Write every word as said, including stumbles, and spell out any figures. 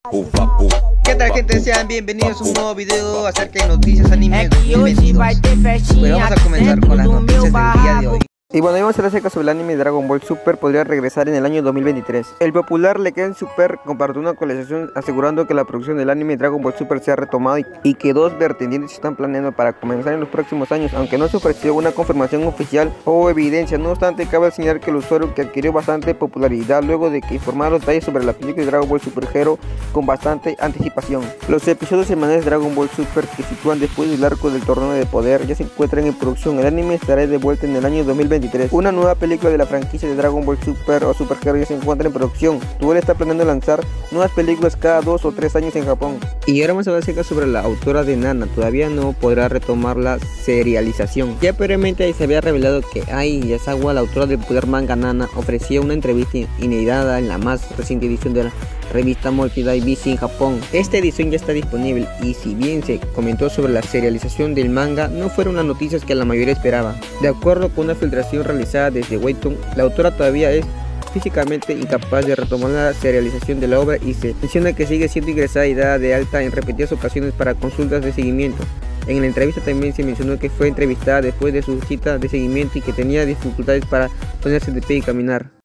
¿Qué tal, gente? Sean bienvenidos a un nuevo video acerca de noticias anime dos mil veintidós. Pues vamos a comenzar con las noticias del día de hoy. Y bueno, vamos a hablar acerca sobre el anime Dragon Ball Super podría regresar en el año dos mil veintitrés. El popular Legend Super compartió una actualización asegurando que la producción del anime Dragon Ball Super se ha retomado y, y que dos vertientes se están planeando para comenzar en los próximos años, aunque no se ofreció una confirmación oficial o evidencia. No obstante, cabe señalar que el usuario que adquirió bastante popularidad luego de que informara los detalles sobre la película de Dragon Ball Super Hero con bastante anticipación. Los episodios semanales de Dragon Ball Super que se sitúan después del arco del torneo de poder ya se encuentran en producción. El anime estará de vuelta en el año dos mil veintitrés. Una nueva película de la franquicia de Dragon Ball Super o Super Hero ya se encuentra en producción. Toei está planeando lanzar nuevas películas cada dos o tres años en Japón. Y ahora vamos a hablar acerca sobre la autora de Nana. Todavía no podrá retomar la serialización. Ya previamente se había revelado que Ai Yazawa, la autora del popular manga Nana, ofrecía una entrevista inédita en la más reciente edición de la revista Multi Day B C en Japón. Esta edición ya está disponible y si bien se comentó sobre la serialización del manga, no fueron las noticias que la mayoría esperaba. De acuerdo con una filtración realizada desde Webtoon, la autora todavía es físicamente incapaz de retomar la serialización de la obra y se menciona que sigue siendo ingresada y dada de alta en repetidas ocasiones para consultas de seguimiento. En la entrevista también se mencionó que fue entrevistada después de su cita de seguimiento y que tenía dificultades para ponerse de pie y caminar.